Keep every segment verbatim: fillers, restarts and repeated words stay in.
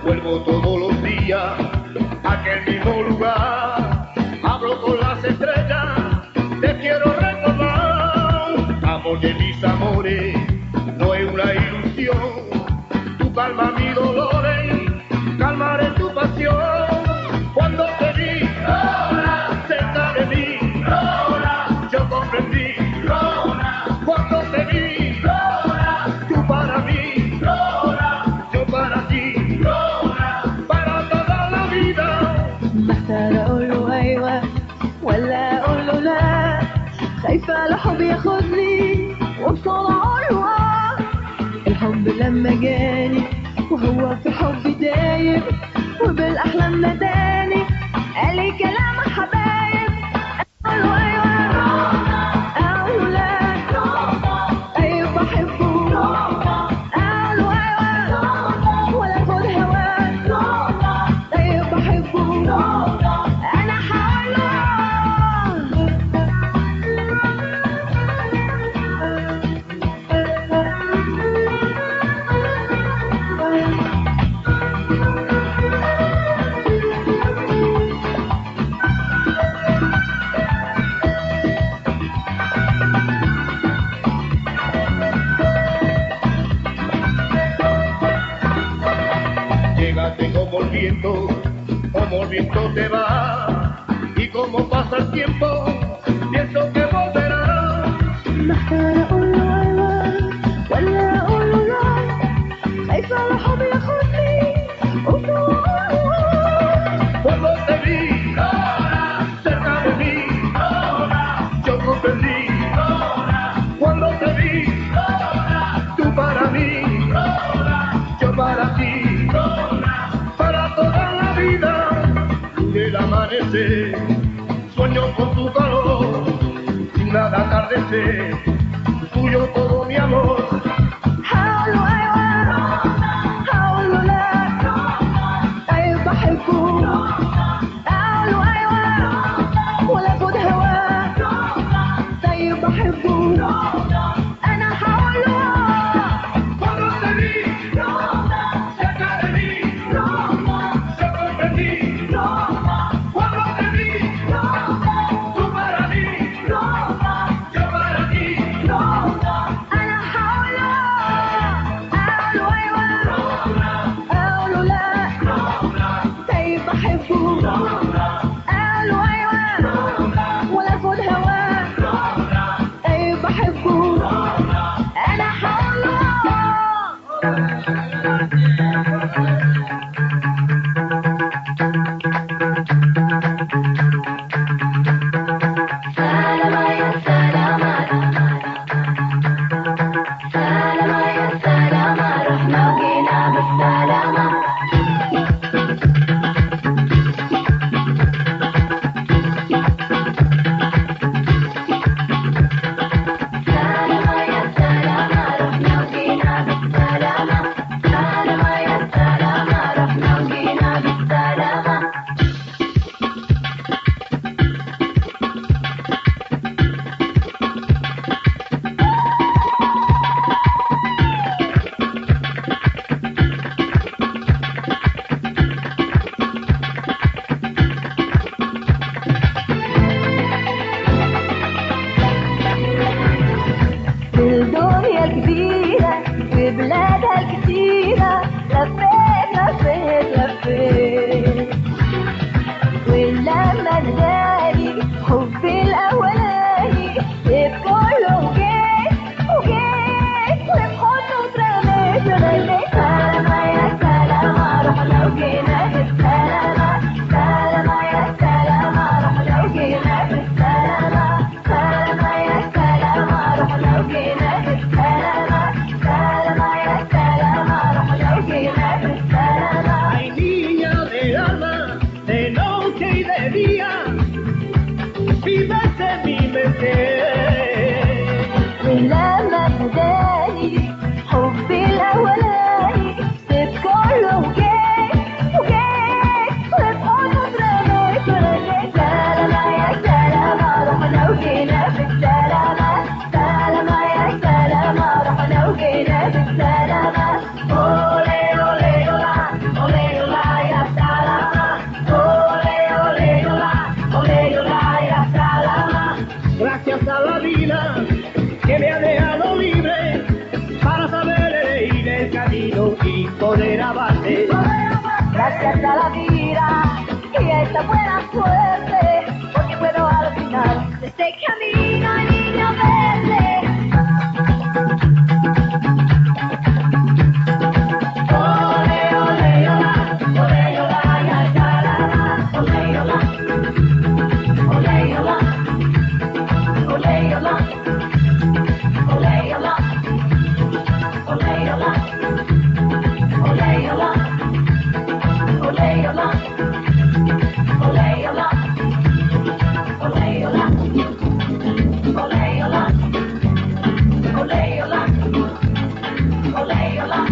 Vuelvo todos los días a aquel mismo lugar. Hablo con las estrellas, te quiero recordar. Amor de mis amores, no es una ilusión. Tú calma mis dolores, calmaré tu pasión. Cuando te vi, Lola, cerca de mí, Lola, yo comprendí, Lola. Cuando te vi, Lola, tú para mí, Lola, yo para ti, Lola, para toda la vida. محتار اقول له ايوه ولا اقول له لا، خايفه الحب ياخدني وابصر عروه. الحب لما جاني وهو في حبي دايب، وبالاحلام ناداني قال لي كلام حبايب. اقول له ايوه اقول له لا، ايوه بحبه. اقول له ايوه ولا اخد هواه، ايوه بحبه. انا هقول له Llegaste como el viento, como el viento te va, y como pasa el tiempo, pienso que volverás. محتار اقول له ايوه ولا اقول له لا، خايفه الحب ياخدني وابصر عروه. Cuando te vi, Lola, cerca de mí, Lola, yo comprendí, Lola. Cuando te vi, Lola, tú para mí, Lola, yo para ti, Lola, para toda la vida. Del amanecer, sueño con tu calor, sin nada atardecer, tuyo todo mi amor. هقول له ايوه هقول له لا، ايوه بحبه. اقول له ايوه ولا اخد هواه، طيب بحبه. انا هقول له Cuando te vi, Lola, cerca de mí, Lola, yo comprendí, Lola. Cuando te vi, Lola, tú para mí, Lola, yo para ti, Lola. انا هقول له اقول له ايوه اقول له لا، طيب بحبه. اقول له ايوه ولا اخد هواه، طيب بحبه. انا هقول له سلامة يا سلامة، سلامة يا سلامة، رحنا وجينا بالسلامة. Gracias a la vida y a esta buena suerte, porque puedo al final de este camino, niño verde. Ole, ole, ola, ole, ola, ya, ya, la, la, ole, ola, ole, ola, ole, ola, ole, ola, ole, ola, ole, ola. Oleola, oleola, oleola, oleola, oleola, oleola.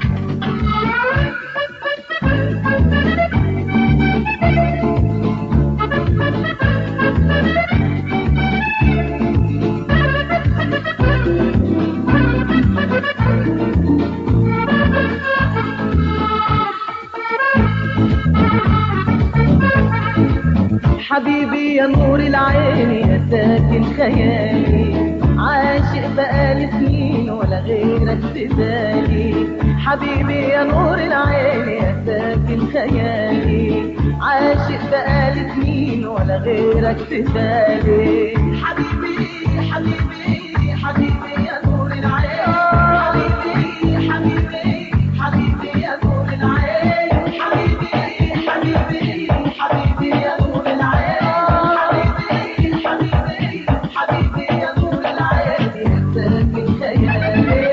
حبيبي يا نور العين يا ساكن خيالي، عاشق بقالي سنين ولا غيرك في بالي. حبيبي يا نور العين يا ساكن خيالي، عاشق بقالي سنين ولا غيرك في بالي. حبيبي حبيبي حبيبي يا نور العين، حبيبي حبيبي حبيبي يا نور العين، حبيبي حبيبي حبيبي يا نور العين، حبيبي حبيبي حبيبي يا نور العين يا ساكن خيالي.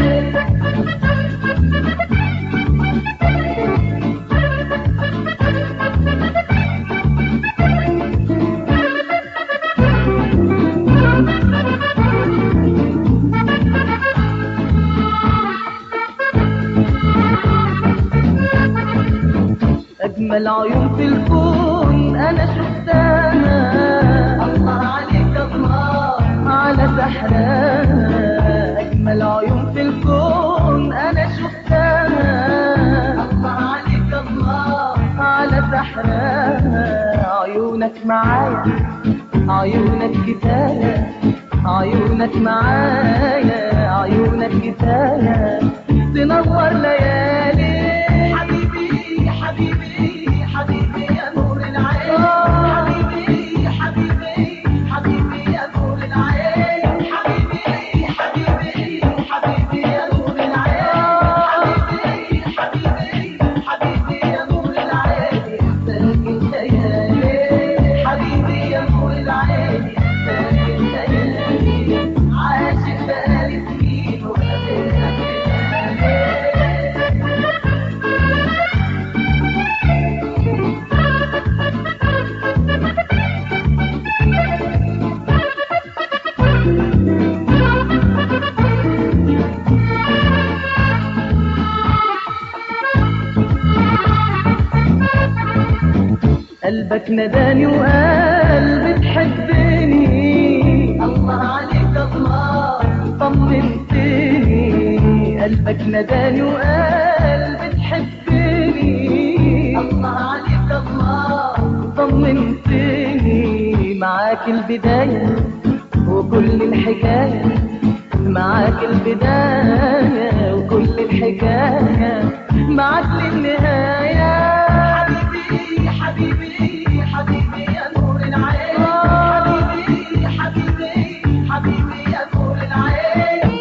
أجمل عيون في الكون أنا شفتها، الله عليك الله على سحرها. أجمل عيون في الكون أنا شفتها، الله عليك الله على سحرها. عيونك معايا عيونك كفاية، عيونك معايا عيونك كفاية تنور ليالي. حبيبي حبيبي حبيبي يا نور العين، حبيبي حبيبي حبيبي يا نور العين، حبيبي حبيبي حبيبي يا نور العين، حبيبي حبيبي حبيبي يا نور العين يا ساكن خيالي. حبيبي يا نور العين يا ساكن خيالي، عاشق بقالي سنين ولا غيرك في بالي. قلبك نداني وقال بتحبني، الله عليك الله طمنتني. قلبك نداني وقال بتحبني، الله عليك الله طمنتني. معاك البداية وكل الحكاية، معاك البداية وكل الحكاية، معاك للنهاية. حبيبي حبيبي حبيبي يا نور العين، حبيبي حبيبي حبيبي يا نور العين.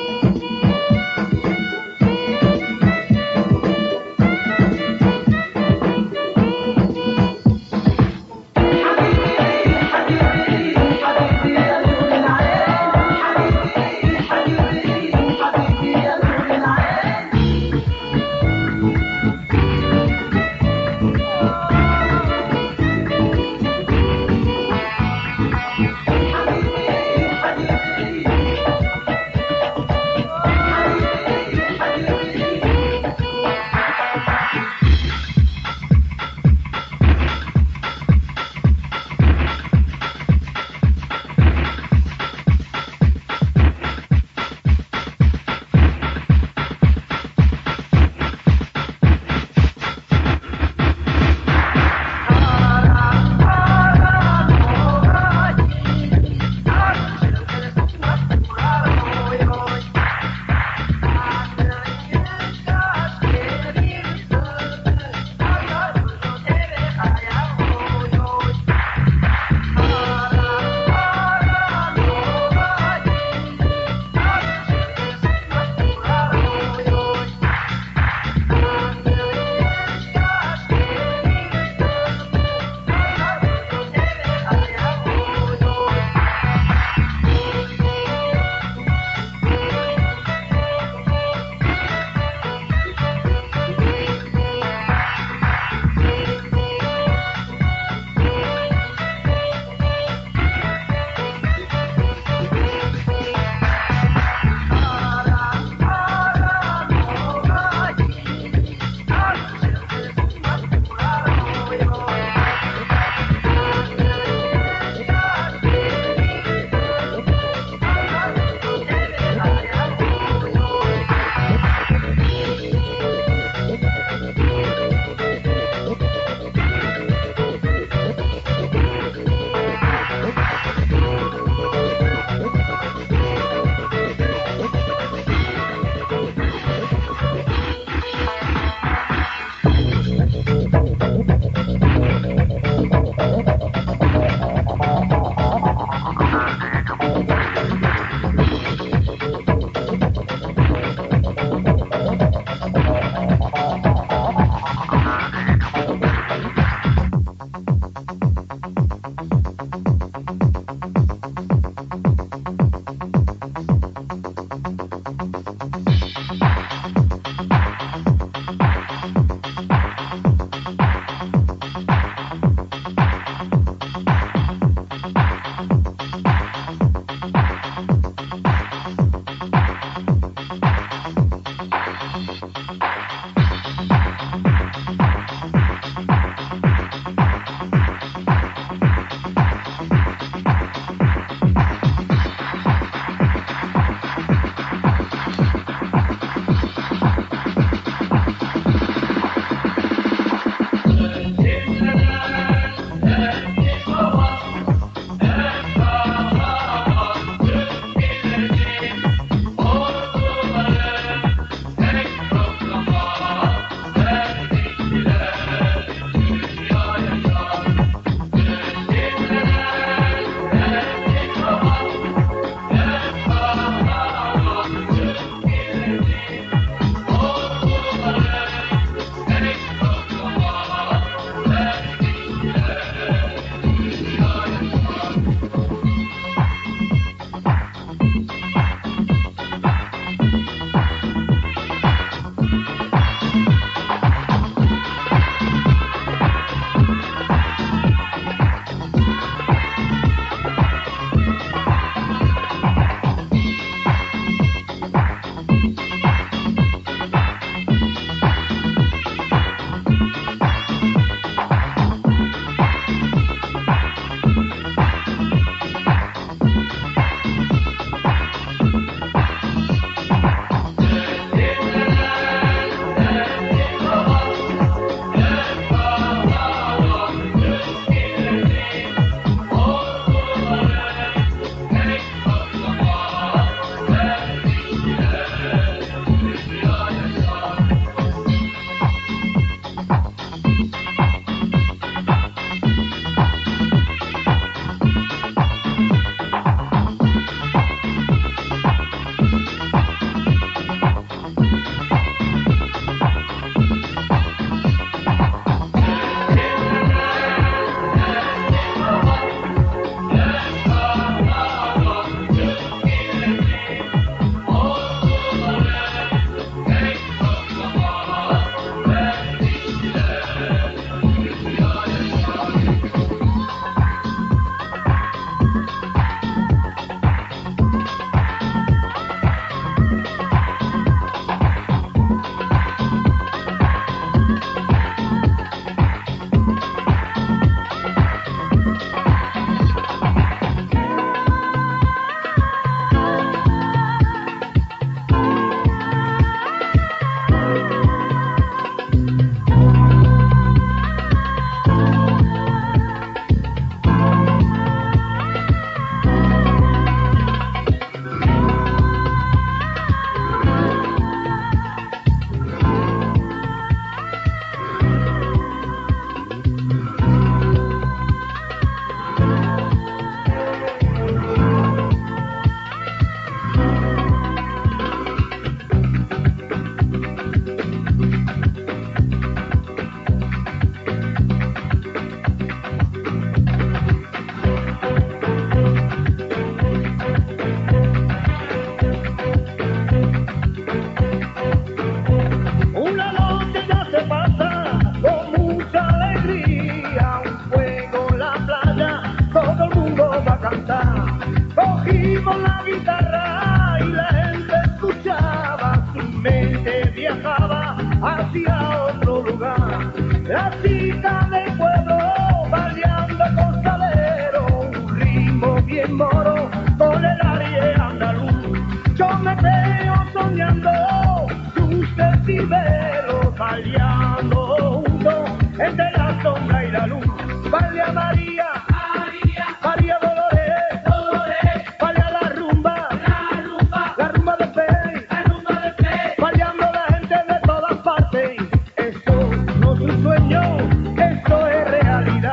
La chica del pueblo bailando con salero, un ritmo bien moro con el aire andaluz. Yo me veo soñando sus decibelos, bailando juntos entre la sombra y la luz. Baila María, María, María Dolores, Dolores, baila la rumba, la rumba, la rumba de fe, la rumba de fe, bailando la gente de todas partes. Esto no es un sueño, esto es realidad.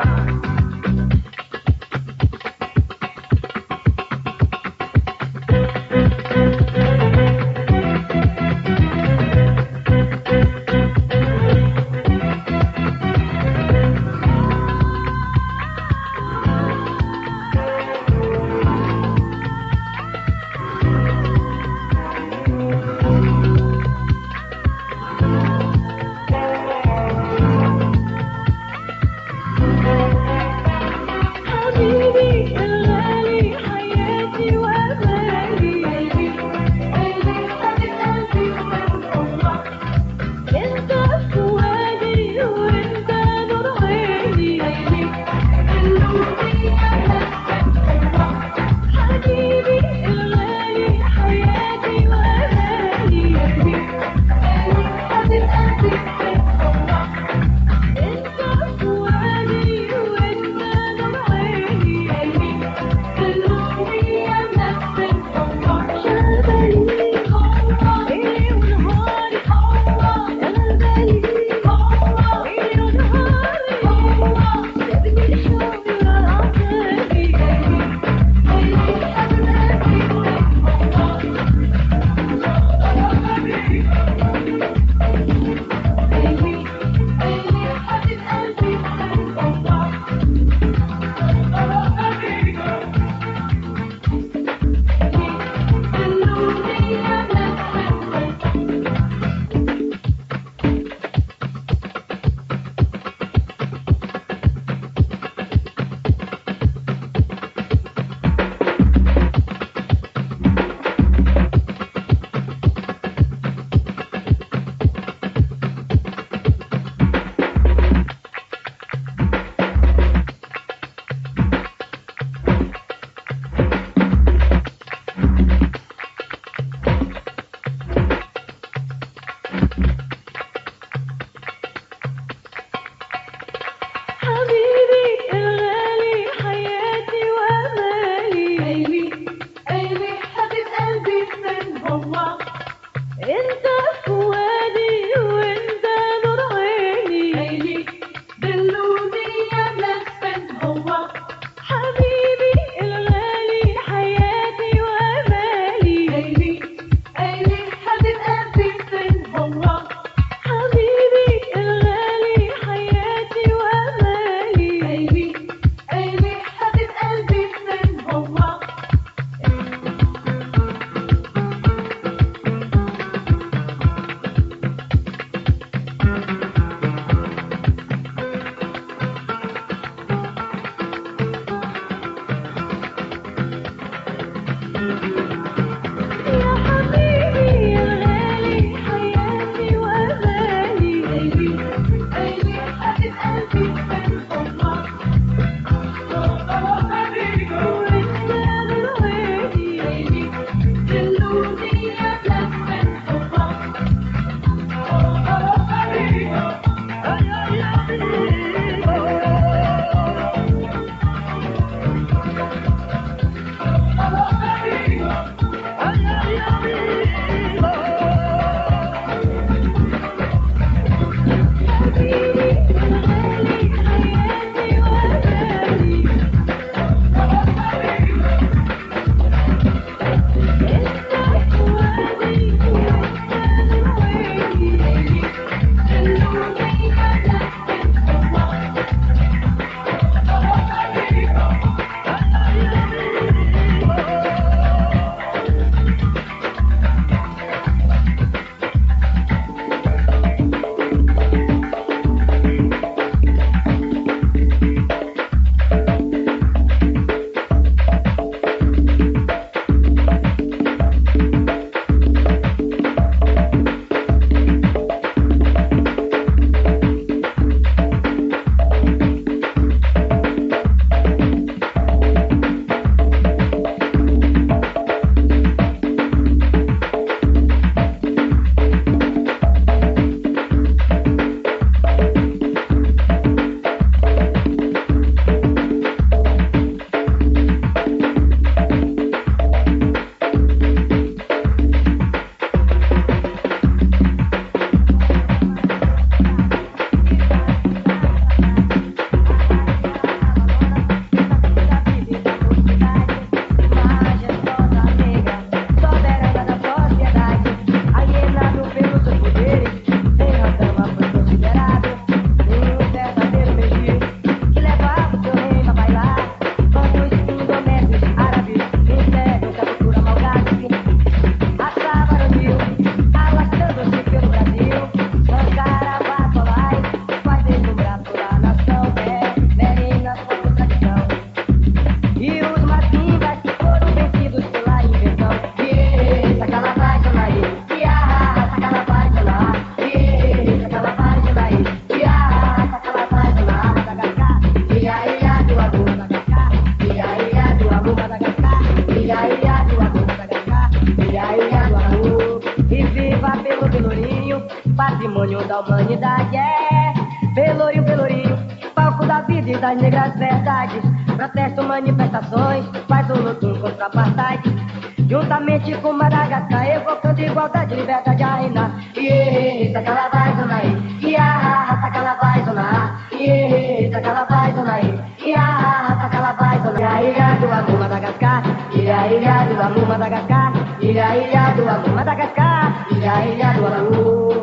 da humanidade. É Pelourinho, Pelourinho, palco da vida e das negras verdades. Protesto, manifestações, faz um luto contra a apartheid. Juntamente com Madagascar, evocando igualdade, liberdade a reinar. Iê, Sacalabás, Onaí, Iá, Sacalabás, Onaí, Iê, Sacalabás, Onaí, Iá, Sacalabás, Onaí. Ilha, ilha do amor, Madagascar, ilha, ilha do amor, Madagascar, ilha, ilha do amor, Madagascar, ilha, ilha do amor.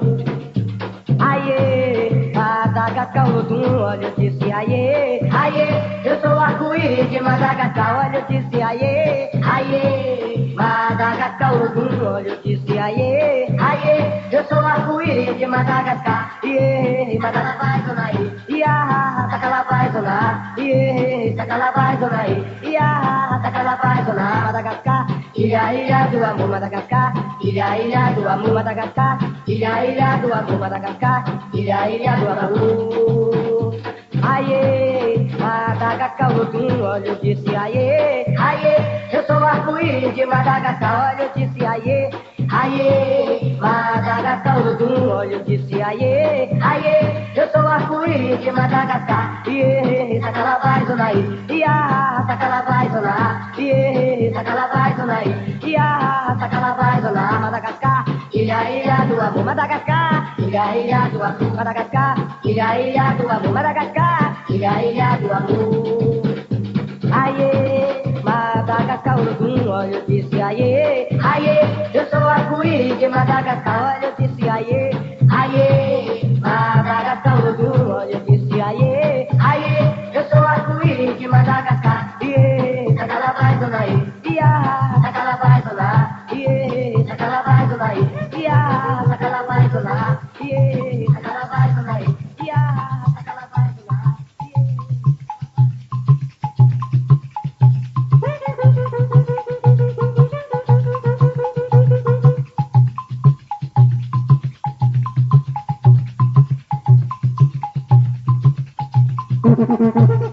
Aie, Madagascar, Olodum, olha eu disse aie, aie, eu sou arco-íris de Madagascar, olha eu disse aie, aie, Madagascar, Olodum, olha eu disse aie, aie, eu sou arco-íris de Madagascar, iê, Madagascar, Zonaí, iá, Sacalabás, Zoná, iê, Sacalabás, Zonaí, iá, Sacalabás, Zoná, Madagascar, ilha, ilha do amor, Madagascar, ilha, ilha do amor, Madagascar, ilha, ilha do amor, Madagascar, ilha, ilha do amor. Aie, Madagascar, Olodum, olha eu disse aie, aie, eu sou arco-íris de Madagascar, olha eu disse aie, aie, Madagascar, Olodum, olha eu disse aie, aie, eu sou arco-íris de Madagascar, iê, Sacalabás, Zonaí, iá, Sacalabás, Zoná, iê, Sacalabás, Zonaí, iá, Sacalabás, Zoná, Madagascar, ilha, ilha do amor, Madagascar, ilha, ilha do amor, Madagascar, ilha, ilha do amor, Madagascar, ilha, ilha do amor. Aie, Madagascar, Olodum, olha eu disse aie, aie, eu sou arco-íris de Madagascar, olha eu disse aie, aie, Madagascar, Olodum, olha eu disse aie, aie, eu sou arco-íris de Madagascar, iê, Sacalabás, Zonaí, iá, Sacalabás, Zoná, iê, Sacalabás, Zonaí, iá, Sacalabás, Zoná, iê, Sacalabás, Zonaí, iá, Sacalabás, Zoná, iê. Thank you.